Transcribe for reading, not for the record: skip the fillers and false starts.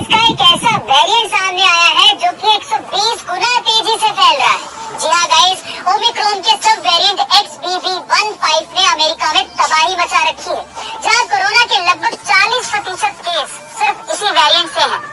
का एक ऐसा वेरिएंट सामने आया है जो कि 120 गुना तेजी से फैल रहा है। जी हाँ गाइस, ओमिक्रॉन के सब वेरिएंट XBB.1.5 ने अमेरिका में तबाही मचा रखी है, जहाँ कोरोना के लगभग 40% केस सिर्फ इसी वेरिएंट से हैं।